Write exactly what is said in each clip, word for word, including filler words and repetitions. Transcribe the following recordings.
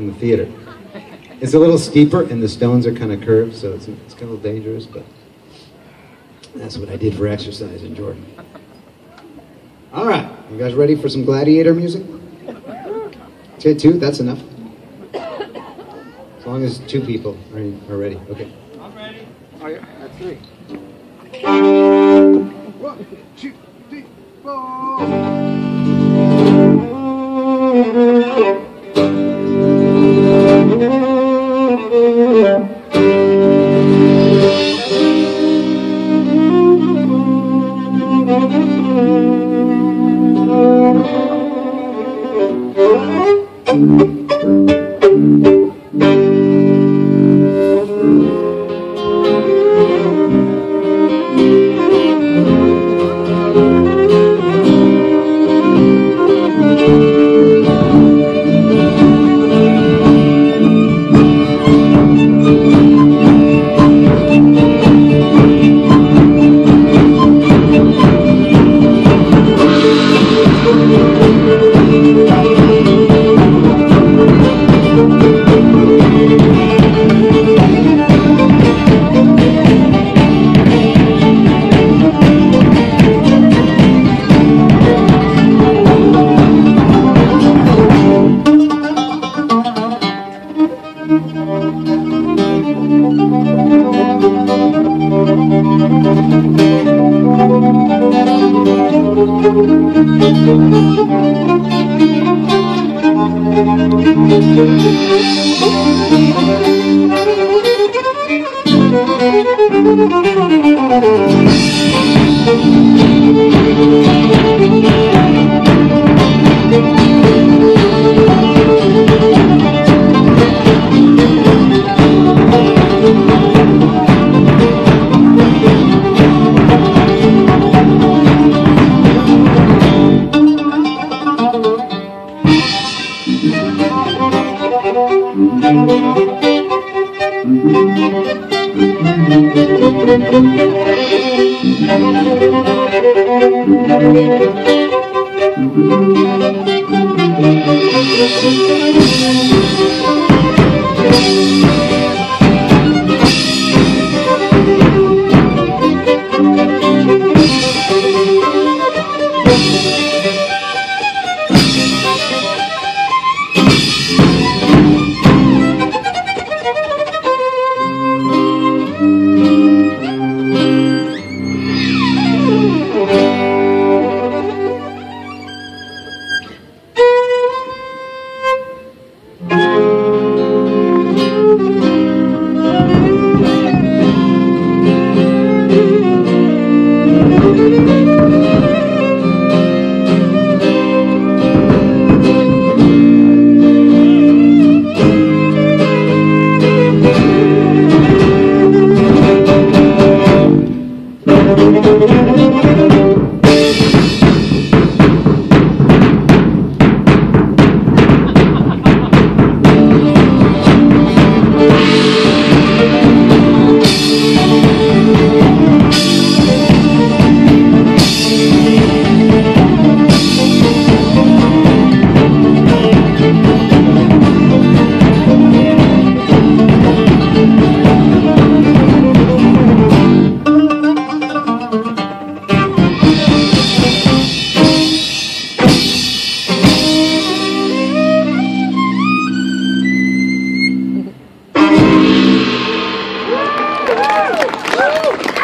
the theater. It's a little steeper, and the stones are kind of curved, so it's, it's kind of a little dangerous, but that's what I did for exercise in Jordan. All right, you guys ready for some gladiator music? Okay, two, that's enough. As long as two people are, are ready. Okay. I'm ready. Oh, yeah, that's three. One, two, three, four.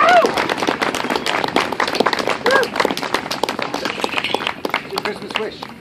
Christmas wish.